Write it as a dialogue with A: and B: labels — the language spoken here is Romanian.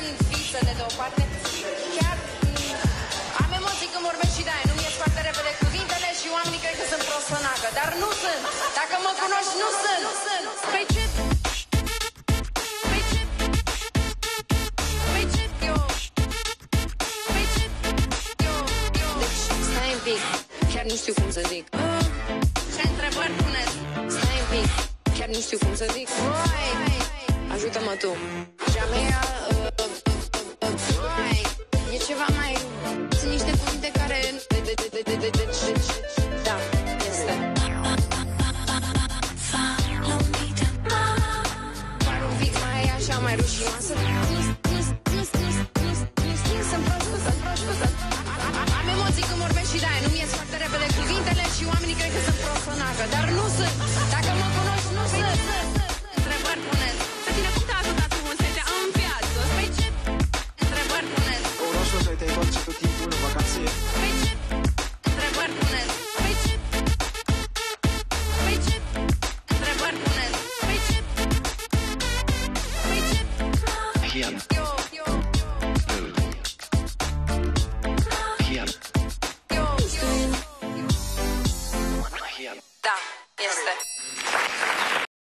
A: sunt visele de o parte. Chiar am emoții când vorbesc și de-aia. Nu-mi ies foarte repede cuvintele și oamenii cred că sunt prostănacă. Dar nu sunt. Dacă mă cunoști, nu sunt. Păi ce? Chiar nu știu cum să zic. Ce întrebări puneți? Stai un pic. Chiar nu știu cum să zic. Ajută-mă tu. Jamea, e ceva mai... Sunt niște cuvinte care... Da, este. Par un pic mai așa, mai rușinoasă. Sunt proastă. Am emoții când vorbesc și de-aia. Nu-mi ies foarte repede cuvintele și oamenii cred că sunt prostănacă. Dar nu sunt. Dacă mă cunoști, nu sunt. Întrebări puneți.
B: Pe tine cum te-a ajutat frumusețea în viață?
A: Păi ce? Întrebări puneți.
C: Orașul ăsta te-ai întoarce tot timpul în vacanțe.
A: Păi ce? Întrebări puneți. Păi ce? Păi ce? Întrebări puneți. Păi ce? Păi ce?
D: Hian.
A: Eu.
D: Hian.
A: Da, este.